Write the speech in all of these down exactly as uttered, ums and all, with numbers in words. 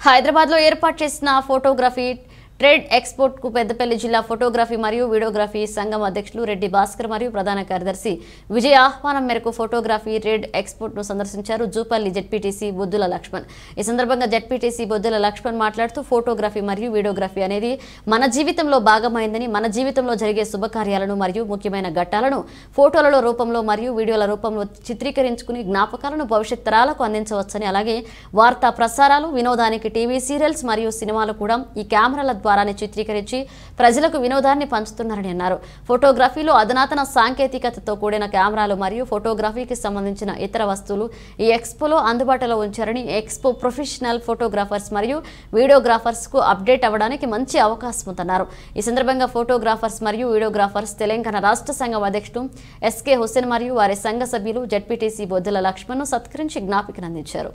హైదరాబాద్ లో ఏర్పాటు చేసిన ఫోటోగ్రఫీ ట్రేడ్ ఎక్స్పోర్ట్ కు పెద్దపల్లి జిల్లా ఫోటోగ్రఫీ మరియు వీడియోగ్రఫీ సంఘం అధ్యక్షులు రెడ్డి భాస్కర్ మరియు ప్రధాన కార్యదర్శి విజయ ఆహ్వానం మేరకు ఫోటోగ్రఫీ ట్రేడ్ ఎక్స్పోర్ట్ ను సందర్శించారు జూపల్లి జెడ్పీటీసీ బొద్దుల లక్ష్మణ్. ఈ సందర్భంగా జెడ్పీటీసీ బొద్దుల లక్ష్మణ్ మాట్లాడుతూ ఫోటోగ్రఫీ మరియు వీడియోగ్రఫీ అనేది మన జీవితంలో భాగమైందని, మన జీవితంలో జరిగే శుభకార్యాలను మరియు ముఖ్యమైన ఘట్టాలను ఫోటోల రూపంలో మరియు వీడియోల రూపంలో చిత్రీకరించుకుని జ్ఞాపకాలను భవిష్యత్ తరాలకు అందించవచ్చని, అలాగే వార్తా ప్రసారాలు, వినోదానికి టీవీ సీరియల్స్ మరియు సినిమాలు కూడా ఈ కెమెరాల ద్వారానే చిత్రీకరించి ప్రజలకు వినోదాన్ని పంచుతున్నారని అన్నారు. ఫోటోగ్రఫీలో అధునాతన సాంకేతికతతో కూడిన కెమెరాలు మరియు ఫోటోగ్రఫీకి సంబంధించిన ఇతర వస్తువులు ఈ ఎక్స్పోలో అందుబాటులో ఉంచారని, ఎక్స్పో ప్రొఫెషనల్ ఫోటోగ్రాఫర్స్ మరియు వీడియోగ్రాఫర్స్ కు అప్డేట్ అవ్వడానికి మంచి అవకాశం ఉందన్నారు. ఈ సందర్భంగా ఫోటోగ్రాఫర్స్ మరియు వీడియోగ్రాఫర్స్ తెలంగాణ రాష్ట్ర సంఘం అధ్యక్షుడు ఎస్కే హుస్సేన్ మరియు వారి సంఘ సభ్యులు జెడ్పీటీసీ బొద్దుల లక్ష్మణ్ ను సత్కరించి జ్ఞాపికను అందించారు.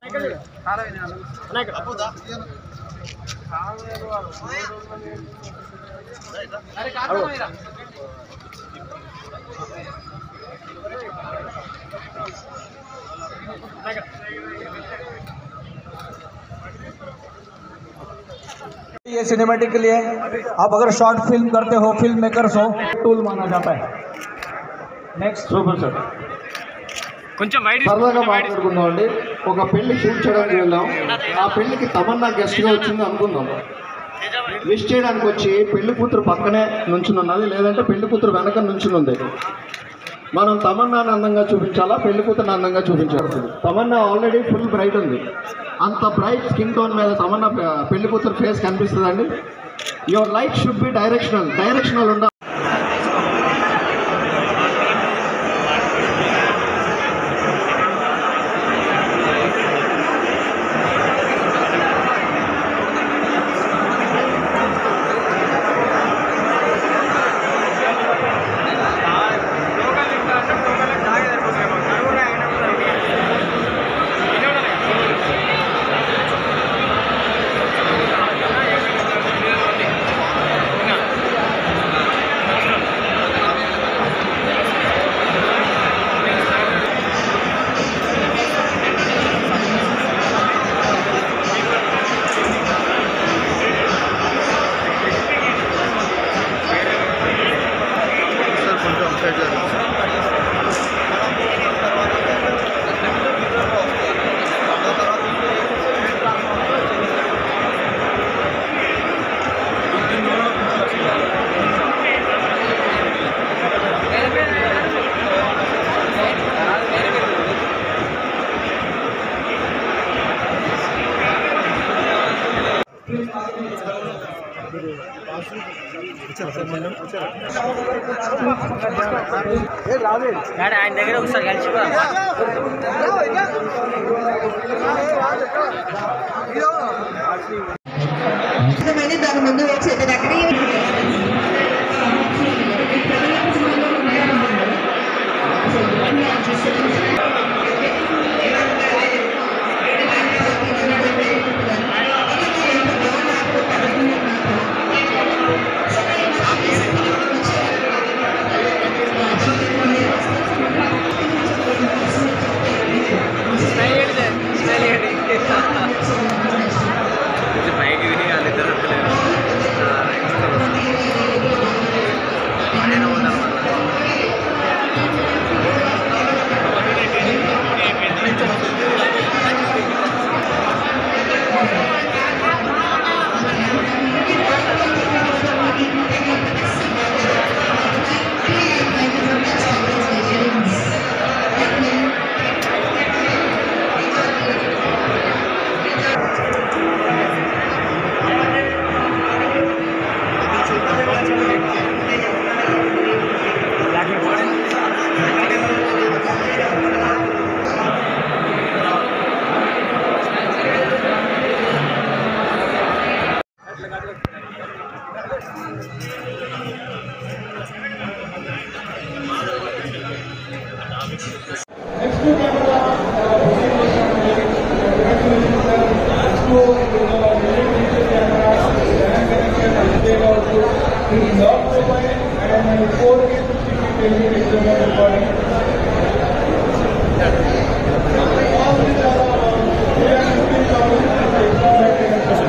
ये सिनेमैटिक के लिए आप अगर शॉर्ट फिल्म करते हो, फिल्म मेकर्स हो, टूल माना जाता है. Next super sir. కొంచెం సరదాగా మాట్లాడుకుందామండి. ఒక పెళ్లి షూట్ చేయడానికి వెళ్ళాం. ఆ పెళ్లికి తమన్నా గెస్ట్గా వచ్చింది అనుకుందాం. విష్ చేయడానికి వచ్చి పెళ్లి కూతురు పక్కనే నుంచుని ఉన్నది, లేదంటే పెళ్లి కూతురు వెనక నుంచుని ఉంది. మనం తమన్నాని అందంగా చూపించాలా, పెళ్లి కూతురుని అందంగా చూపించాలి? తమన్నా ఆల్రెడీ ఫుల్ బ్రైట్ ఉంది. అంత బ్రైట్ స్కిన్ టోన్ మీద తమన్నా పెళ్లి కూతురు ఫేస్ కనిపిస్తుందండి. Your light should be directional directional ఉండాలి. ఆయన దగ్గర ఒకసారి కలిసిపోదాం. దాని ముందు వచ్చేది దగ్గర recording.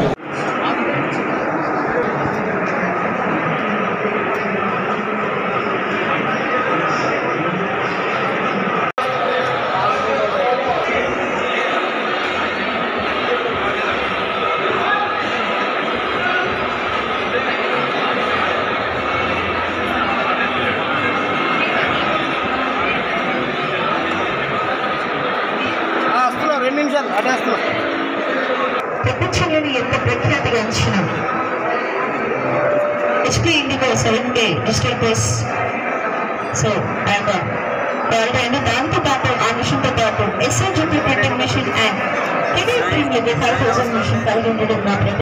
ప్రపంచంలోని ఎంత ప్రఖ్యాతిగాంచిన HP Indigo seven K digital press so and దాంతో పాటు ఆ మిషన్తో పాటు SRGP printing machine and career print five thousand machine కలిగి ఉండడం మాత్రమే